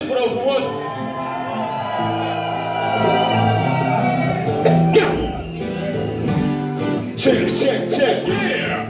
Bravo frumos! Check, check, check! Yeah!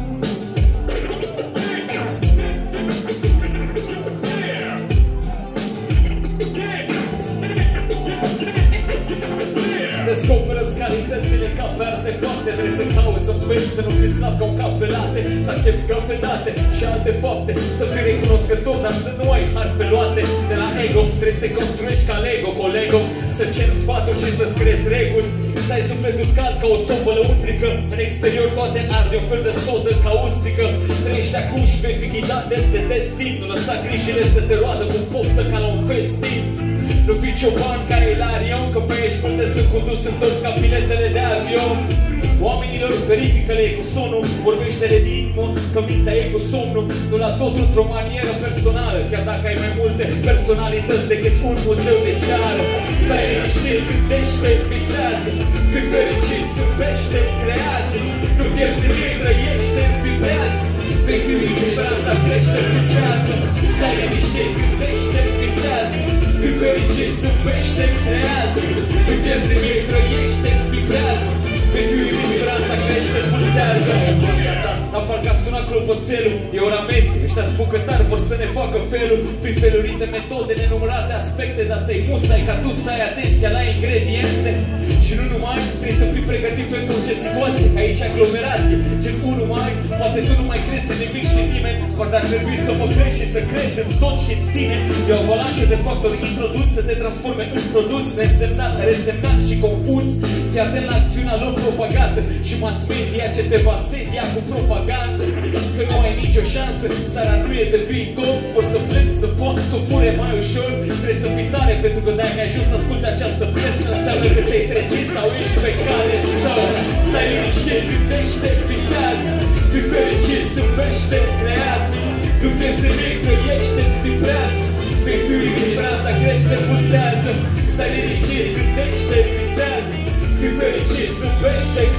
Descoperă-ți calitățile ca verde coapte. Trebuie să cauți, să înveți, să nu fii slab ca un cafe latte, să accepti scăfedate și alte fapte, să fii recunoscător, dar să nu ai harpe luate de la ego. Trebuie să te construiești ca Lego, colego, să ceri sfaturi și să-ți crezi reguli, să ai sufletul cald ca o sobă lăuntrică. În exterior toate arde un fel de sodă caustică. Trăiești acum și vei fi ghidat de destin. Nu lăsa grijile să te roadă cu poftă ca la un festin. Nu fii cioban ca Ilarion, că pe ești multe sunt condus întors ca biletele de avion. Oamenilor, verifică-le cu sonul, vorbește-le din inimă, că mintea e cu somnul. Nu la totul într-o manieră personală, chiar dacă ai mai multe personalități decât un muzeu de ceară. Stai liniștit, gândește, visează, fii fericit, zâmbește, creează. Nu pierzi nimic, trăiește, vibrează. Vei fi speranța crește, visează. Stai liniștit, gândește, visează, fii fericit, zâmbește, creează. Nu pierzi nimic, trăiește, vibrează. Vei fi speranța crește, pulsează. Dar parcă a sunat clopoțelul, e ora mesei. Ăștia spun că tari vor să ne facă felul, prin felurite metode, nenumărate aspecte. Dar asta e musai ca tu să ai atenția la ingrediente. Și nu numai, trebuie să fii pregătit pentru orice situație. Aici aglomerație, gen 1 mai. Poate tu nu mai crezi în nimic și nimeni, doar dar trebuie să mă crezi și să crezi în tot și în tine. E o avalanșă de factori introdus să te transforme în produs nesemnat, resemnat și confuz. Fii atent la acțiunea lor propagată și mass media ce te va sedia cu propagandă. Că nu ai nicio șansă, țara nu e de viitor. Vor să pleci, să poți să o fure mai ușor. Trebuie să fii tare, pentru că dacă ai ajuns să asculti această piesă, înseamnă că te-ai trezit sau ești pe cale sau stai liniștit, gândește, visează. Fii fericit, zâmbește, creează. Nu pierzi nimic, trăiește, vibrează. Vei fi speranța crește, pulsează. Stai liniștit, gândește, visează. Fii fericit, zâmbește,